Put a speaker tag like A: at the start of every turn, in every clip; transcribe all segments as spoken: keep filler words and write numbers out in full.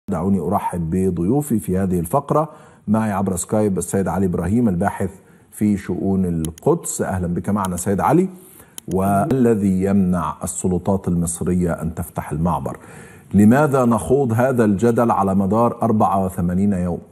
A: دعوني أرحب بضيوفي في هذه الفقرة. معي عبر سكايب السيد علي إبراهيم الباحث في شؤون القدس. أهلا بك معنا سيد علي. والذي يمنع السلطات المصرية أن تفتح المعبر؟ لماذا نخوض هذا الجدل على مدار أربعة وثمانين يوم؟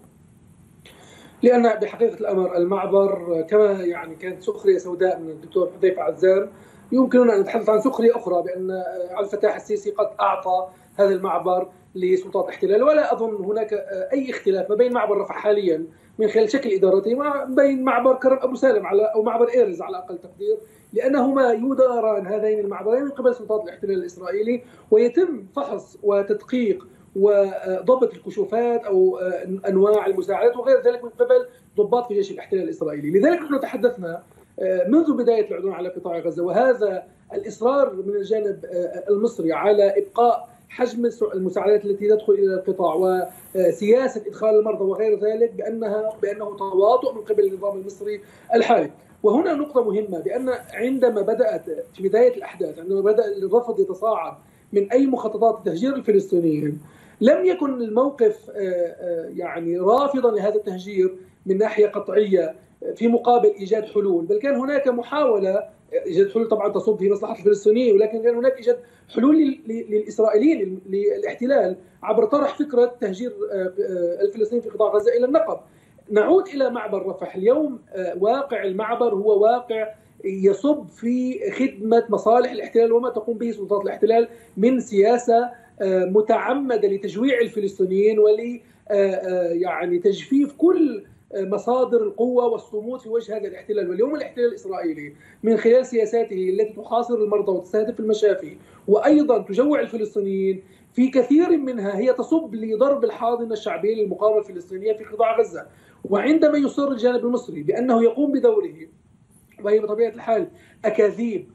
B: لأن بحقيقة الأمر المعبر كما يعني كانت سخرية سوداء من الدكتور حذيفة عزام، يمكننا أن نتحدث عن سخرية أخرى بأن عبد الفتاح السيسي قد أعطى هذا المعبر لسلطات الاحتلال، ولا أظن هناك أي اختلاف ما بين معبر رفح حاليا من خلال شكل إدارته وما بين معبر كرم أبو سالم على أو معبر إيرز على أقل تقدير، لأنهما يداران هذين المعبرين من قبل سلطات الاحتلال الإسرائيلي، ويتم فحص وتدقيق وضبط الكشوفات أو أنواع المساعدات وغير ذلك من قبل ضباط في جيش الاحتلال الإسرائيلي. لذلك نحن تحدثنا منذ بداية العدوان على قطاع غزة، وهذا الإصرار من الجانب المصري على إبقاء حجم المساعدات التي تدخل إلى القطاع وسياسة إدخال المرضى وغير ذلك بأنها بأنه تواطؤ من قبل النظام المصري الحالي. وهنا نقطة مهمة، بأن عندما بدأت في بداية الأحداث، عندما بدأ الرفض يتصاعد من أي مخططات تهجير الفلسطينيين، لم يكن الموقف يعني رافضا لهذا التهجير من ناحية قطعية في مقابل إيجاد حلول، بل كان هناك محاولة إيجاد حلول طبعا تصب في مصلحة الفلسطينيين، ولكن كان هناك إيجاد حلول للإسرائيليين للاحتلال عبر طرح فكرة تهجير الفلسطينيين في قطاع غزة إلى النقب. نعود إلى معبر رفح. اليوم واقع المعبر هو واقع يصب في خدمة مصالح الاحتلال وما تقوم به سلطات الاحتلال من سياسة متعمدة لتجويع الفلسطينيين ول يعني تجفيف كل مصادر القوة والصمود في وجه هذا الاحتلال. واليوم الاحتلال الإسرائيلي من خلال سياساته التي تحاصر المرضى وتستهدف المشافي وأيضا تجوع الفلسطينيين، في كثير منها هي تصب لضرب الحاضنة الشعبية للمقاومة الفلسطينية في قطاع غزة. وعندما يصر الجانب المصري بأنه يقوم بدوره، وهي بطبيعة الحال أكاذيب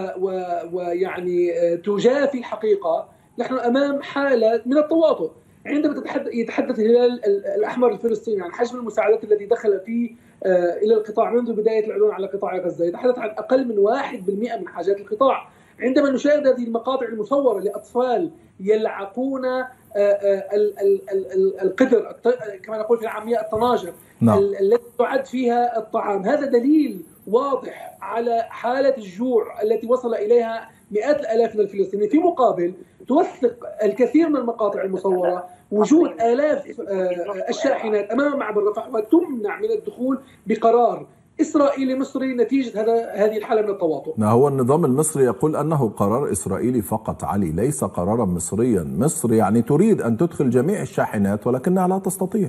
B: ويعني تجافي الحقيقة، نحن أمام حالة من التواطؤ. عندما يتحدث الهلال الأحمر الفلسطيني عن حجم المساعدات التي دخل فيه إلى القطاع منذ بداية العدوان على قطاع غزة، يتحدث عن أقل من واحد بالمئة من حاجات القطاع. عندما نشاهد هذه المقاطع المصورة لأطفال يلعقون القدر كما نقول في العامية الطناجر التي تعد فيها الطعام، هذا دليل واضح على حالة الجوع التي وصل إليها مئات الآلاف من الفلسطينيين. في مقابل توثق الكثير من المقاطع المصورة وجود آلاف الشاحنات أمام معبر رفح وتمنع من الدخول بقرار إسرائيلي مصري نتيجة هذا هذه الحالة من التواطؤ.
A: ما هو النظام المصري يقول أنه قرار إسرائيلي فقط علي، ليس قرارا مصريا. مصر يعني تريد أن تدخل جميع الشاحنات ولكنها لا تستطيع.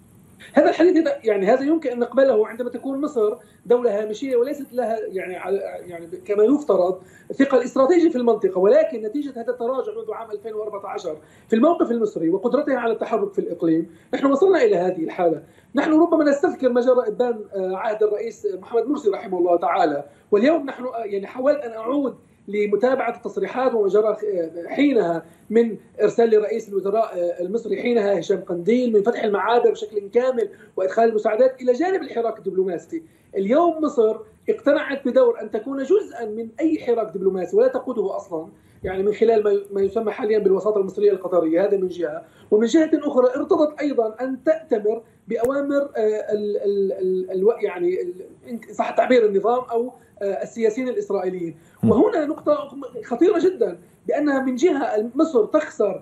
B: هذا الحديث يعني هذا يمكن ان نقبله عندما تكون مصر دوله هامشيه وليست لها يعني يعني كما يفترض ثقل استراتيجي في المنطقه، ولكن نتيجه هذا التراجع منذ عام ألفين وأربعة عشر في الموقف المصري وقدرته على التحرك في الاقليم، نحن وصلنا الى هذه الحاله. نحن ربما نستذكر ما جرى ابان عهد الرئيس محمد مرسي رحمه الله تعالى، واليوم نحن يعني حاولت ان اعود لمتابعة التصريحات وما جرى حينها من إرسال لرئيس الوزراء المصري حينها هشام قنديل من فتح المعابر بشكل كامل وإدخال المساعدات إلى جانب الحراك الدبلوماسي. اليوم مصر اقتنعت بدور أن تكون جزءا من أي حراك دبلوماسي ولا تقوده أصلا، يعني من خلال ما يسمى حاليا بالوساطة المصرية القطرية، هذا من جهة. ومن جهة أخرى ارتضت أيضا أن تأتمر بأوامر ال ال ال ال يعني صح تعبير النظام أو السياسيين الإسرائيليين. وهنا نقطة خطيرة جدا، بأنها من جهة مصر تخسر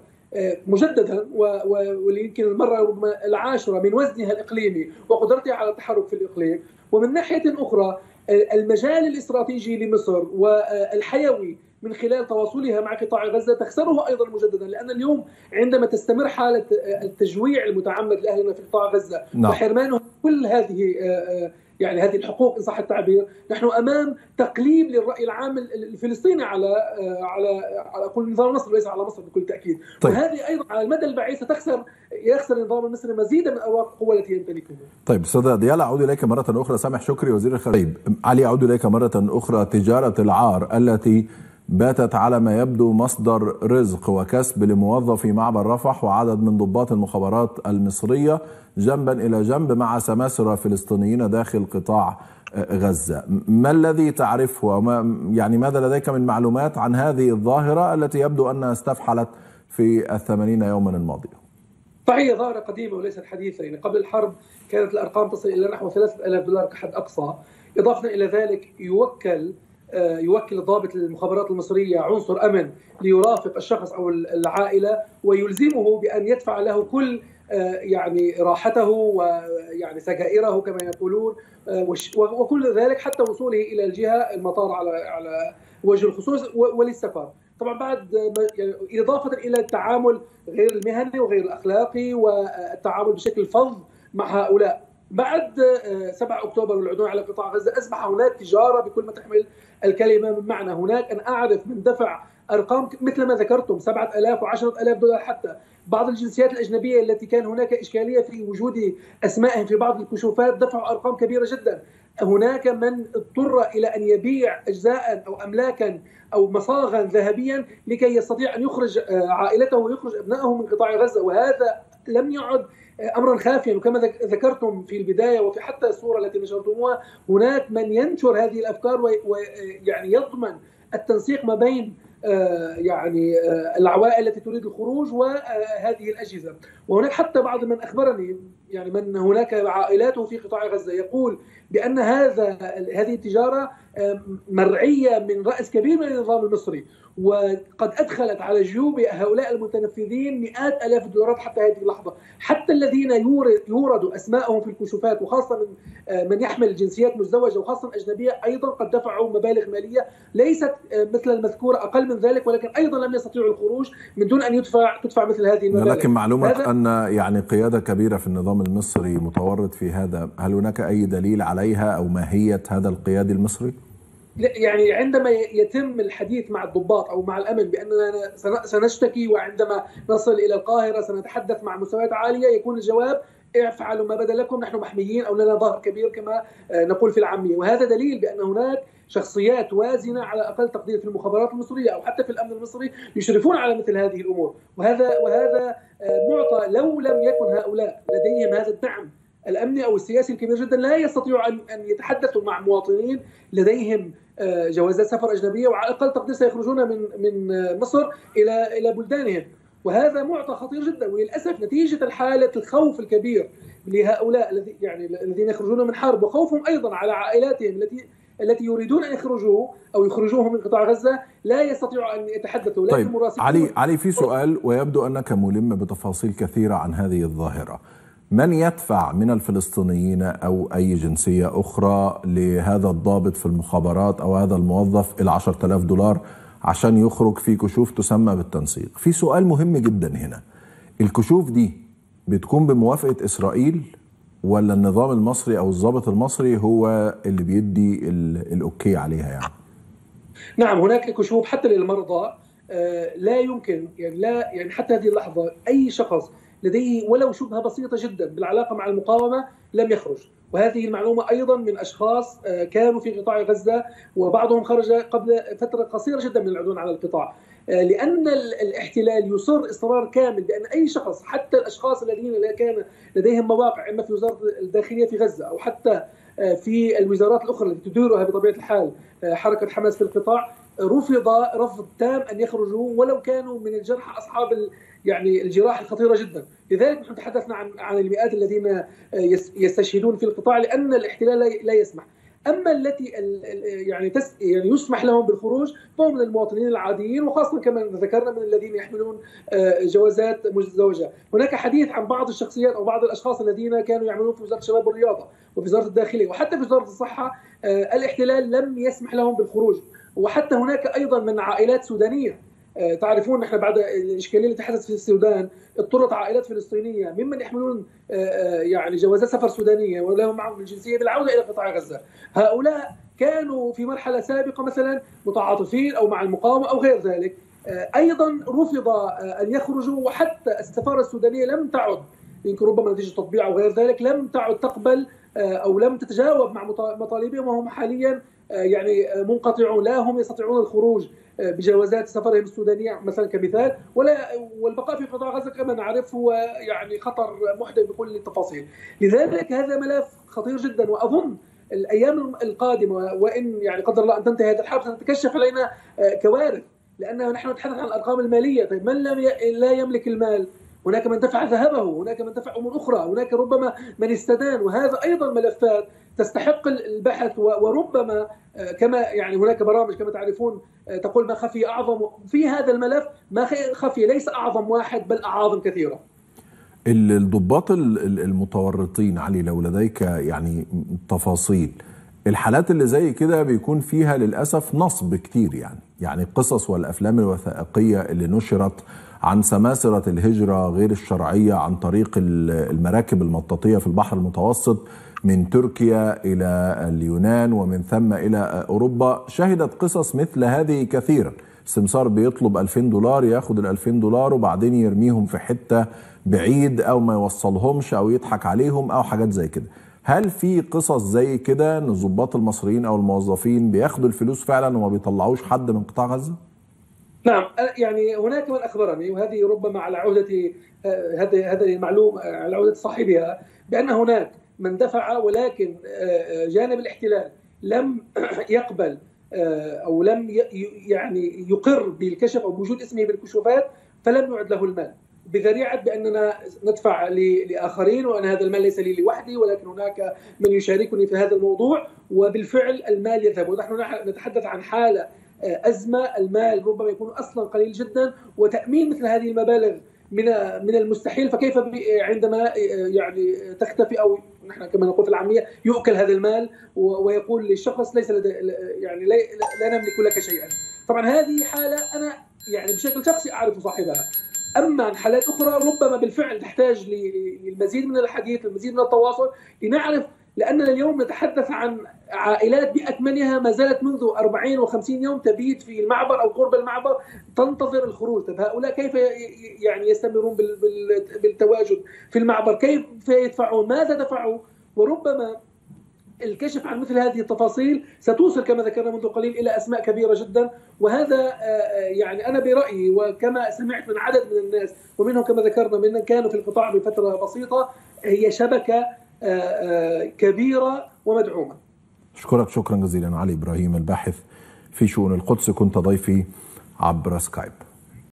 B: مجددا ويمكن المرة العاشرة من وزنها الإقليمي وقدرتها على التحرك في الإقليم، ومن ناحية أخرى المجال الاستراتيجي لمصر والحيوي من خلال تواصلها مع قطاع غزة تخسره أيضا مجددا، لأن اليوم عندما تستمر حالة التجويع المتعمد لأهلنا في قطاع غزة no. وحرمانهم كل هذه يعني هذه الحقوق إن صح التعبير، نحن أمام تقليب للرأي العام الفلسطيني على على على كل النظام المصري وليس على مصر بكل تأكيد. طيب. وهذه أيضا على المدى البعيد ستخسر يخسر النظام المصري مزيدا من أوراق القوة التي يمتلكها.
A: طيب أستاذ ديال، أعود إليك مرة أخرى. سامح شكري وزير الخارجية. طيب علي، أعود إليك مرة أخرى. تجارة العار التي باتت على ما يبدو مصدر رزق وكسب لموظفي معبر رفح وعدد من ضباط المخابرات المصرية جنبا إلى جنب مع سماسرة فلسطينيين داخل قطاع غزة، ما الذي تعرفه وما يعني ماذا لديك من معلومات عن هذه الظاهرة التي يبدو أنها استفحلت في الثمانين يوما الماضية؟
B: فهي ظاهرة قديمة وليست حديثة. يعني قبل الحرب كانت الأرقام تصل إلى نحو ثلاثة آلاف دولار كحد أقصى. إضافة إلى ذلك يوكل يوكل ضابط المخابرات المصرية عنصر أمن ليرافق الشخص أو العائلة ويلزمه بأن يدفع له كل يعني راحته ويعني سجائره كما يقولون وكل ذلك حتى وصوله إلى الجهة المطار على على وجه الخصوص وللسفر. طبعا بعد يعني إضافة إلى التعامل غير المهني وغير الأخلاقي والتعامل بشكل فظ مع هؤلاء. بعد سبعة أكتوبر والعدوان على قطاع غزة أصبح هناك تجارة بكل ما تحمل الكلمة من معنى. هناك أن أعرف من دفع أرقام مثل ما ذكرتم سبعة آلاف وعشرة آلاف دولار. حتى بعض الجنسيات الأجنبية التي كان هناك إشكالية في وجود أسمائهم في بعض الكشوفات دفعوا أرقام كبيرة جدا. هناك من اضطر إلى أن يبيع أجزاء أو أملاكا أو مصاغا ذهبيا لكي يستطيع أن يخرج عائلته ويخرج أبنائه من قطاع غزة، وهذا لم يعد أمرا خافيا. وكما ذكرتم في البداية وفي حتى الصورة التي نشرتموها هناك من ينشر هذه الأفكار ويعني يضمن التنسيق ما بين يعني العوائل التي تريد الخروج وهذه الأجهزة. وهناك حتى بعض من أخبرني يعني من هناك عائلاته في قطاع غزة يقول بأن هذا هذه التجارة مرعية من رأس كبير من النظام المصري، وقد أدخلت على جيوب هؤلاء المتنفذين مئات آلاف الدولارات حتى هذه اللحظة. حتى الذين يوردوا أسماءهم في الكشوفات وخاصة من من يحمل جنسيات مزدوجة وخاصة أجنبية أيضا قد دفعوا مبالغ مالية ليست مثل المذكورة، أقل من ذلك، ولكن أيضا لم يستطيعوا الخروج من دون أن يدفع تدفع مثل هذه المبالغ.
A: لكن معلومة أن يعني قيادة كبيرة في النظام المصري متورط في هذا، هل هناك أي دليل عليها أو ماهية هذا القيادي المصري؟
B: يعني عندما يتم الحديث مع الضباط أو مع الأمن بأننا سنشتكي وعندما نصل إلى القاهرة سنتحدث مع مستويات عالية، يكون الجواب افعلوا ما بدا لكم، نحن محميين أو لنا ظهر كبير كما نقول في العامية. وهذا دليل بأن هناك شخصيات وازنة على أقل تقدير في المخابرات المصرية أو حتى في الأمن المصري يشرفون على مثل هذه الأمور. وهذا وهذا معطى لو لم يكن هؤلاء لديهم هذا الدعم الأمني أو السياسي الكبير جدا لا يستطيعوا أن أن يتحدثوا مع مواطنين لديهم جوازات سفر أجنبية وعلى أقل تقدير سيخرجون من من مصر إلى إلى بلدانهم. وهذا معطى خطير جدا، وللأسف نتيجة حالة الخوف الكبير لهؤلاء الذي يعني الذين يخرجون من حرب وخوفهم أيضا على عائلاتهم التي التي يريدون أن يخرجوا أو يخرجوهم من قطاع غزة لا يستطيعوا أن يتحدثوا.
A: طيب علي علي في سؤال ويبدو أنك ملم بتفاصيل كثيرة عن هذه الظاهرة. من يدفع من الفلسطينيين أو أي جنسية أخرى لهذا الضابط في المخابرات أو هذا الموظف العشرة آلاف دولار عشان يخرج في كشوف تسمى بالتنسيق؟ في سؤال مهم جدا هنا، الكشوف دي بتكون بموافقة إسرائيل ولا النظام المصري أو الضابط المصري هو اللي بيدي الأوكي عليها يعني؟
B: نعم، هناك كشوف حتى للمرضى. لا يمكن يعني لا يعني حتى هذه اللحظة أي شخص لديه ولو شبهة بسيطة جدا بالعلاقة مع المقاومة لم يخرج. وهذه المعلومة أيضا من أشخاص كانوا في قطاع غزة وبعضهم خرج قبل فترة قصيرة جدا من العدوان على القطاع، لأن الاحتلال يصر إصرار كامل بأن أي شخص حتى الأشخاص الذين كان لديهم مواقع إما في وزارة الداخلية في غزة أو حتى في الوزارات الأخرى التي تديرها بطبيعة الحال حركة حماس في القطاع رفض رفض تام أن يخرجوا ولو كانوا من الجرحى أصحاب يعني الجراح الخطيرة جدا. لذلك نحن تحدثنا عن عن المئات الذين يستشهدون في القطاع لأن الاحتلال لا يسمح. أما التي يعني تس يعني يسمح لهم بالخروج فهم من المواطنين العاديين وخاصة كما ذكرنا من الذين يحملون جوازات مزدوجة. هناك حديث عن بعض الشخصيات أو بعض الأشخاص الذين كانوا يعملون في وزارة الشباب والرياضة وفي وزارة الداخلية وحتى في وزارة الصحة. الاحتلال لم يسمح لهم بالخروج. وحتى هناك أيضا من عائلات سودانية، تعرفون نحن بعد الإشكالية التي حدثت في السودان اضطرت عائلات فلسطينية ممن يحملون يعني جوازات سفر سودانية ولهم معهم الجنسية بالعودة إلى قطاع غزة. هؤلاء كانوا في مرحلة سابقة مثلا متعاطفين أو مع المقاومة أو غير ذلك، أيضا رفض أن يخرجوا. وحتى السفارة السودانية لم تعد يمكن ربما نتيجة تطبيع أو غير ذلك لم تعد تقبل أو لم تتجاوب مع مطالبهم، وهم حاليا يعني منقطعون، لا هم يستطيعون الخروج بجوازات سفرهم السودانية مثلا كمثال، ولا والبقاء في قطاع غزة كما نعرف هو يعني خطر محدث بكل التفاصيل. لذلك هذا ملف خطير جدا، وأظن الأيام القادمة وإن يعني قدر الله أن تنتهي هذه الحرب ستتكشف علينا كوارث، لأن نحن نتحدث عن الأرقام المالية. طيب من لم ي... لا يملك المال هناك من دفع ذهبه، هناك من دفع أمور أخرى، هناك ربما من استدان، وهذا أيضا ملفات تستحق البحث. وربما كما يعني هناك برامج كما تعرفون تقول ما خفي أعظم، في هذا الملف ما خفي ليس أعظم واحد بل أعاظم كثيرة.
A: الضباط المتورطين علي، لو لديك يعني تفاصيل الحالات اللي زي كده بيكون فيها للأسف نصب كتير، يعني يعني القصص والأفلام الوثائقية اللي نشرت عن سماسرة الهجرة غير الشرعية عن طريق المراكب المطاطية في البحر المتوسط من تركيا إلى اليونان ومن ثم إلى أوروبا، شهدت قصص مثل هذه كثيرا. السمسار بيطلب ألفين دولار، ياخد الألفين دولار وبعدين يرميهم في حتة بعيد أو ما يوصلهمش أو يضحك عليهم أو حاجات زي كده. هل في قصص زي كده ان الضباط المصريين او الموظفين بياخدوا الفلوس فعلا وما بيطلعوش حد من قطاع غزة؟
B: نعم، يعني هناك من اخبرني، وهذه ربما على عودة هذه هذه المعلومة على عودة صاحبها، بان هناك من دفع ولكن جانب الاحتلال لم يقبل او لم يعني يقر بالكشف او بوجود اسمه بالكشوفات، فلم يعد له المال بذريعة بأننا ندفع لآخرين وأن هذا المال ليس لي لوحدي ولكن هناك من يشاركني في هذا الموضوع، وبالفعل المال يذهب. ونحن نتحدث عن حالة أزمة، المال ربما يكون أصلا قليل جدا، وتأمين مثل هذه المبالغ من من المستحيل، فكيف عندما يعني تختفي أو نحن كما نقول في العامية يؤكل هذا المال ويقول للشخص ليس لدي يعني لا نملك لك شيئا. طبعا هذه حالة أنا يعني بشكل شخصي أعرف صاحبها. أما عن حالات أخرى ربما بالفعل تحتاج للمزيد من الحديث، المزيد من التواصل لنعرف، لأننا اليوم نتحدث عن عائلات بأكملها ما زالت منذ أربعين وخمسين يوم تبيت في المعبر أو قرب المعبر تنتظر الخروج. طب هؤلاء كيف يعني يستمرون بالتواجد في المعبر؟ كيف يدفعون؟ ماذا دفعوا؟ وربما الكشف عن مثل هذه التفاصيل ستوصل كما ذكرنا منذ قليل إلى أسماء كبيرة جدا. وهذا يعني أنا برأيي وكما سمعت من عدد من الناس ومنهم كما ذكرنا من كانوا في القطاع بفترة بسيطة، هي شبكة كبيرة ومدعومة.
A: أشكرك شكرا جزيلا علي إبراهيم، الباحث في شؤون القدس، كنت ضيفي عبر سكايب.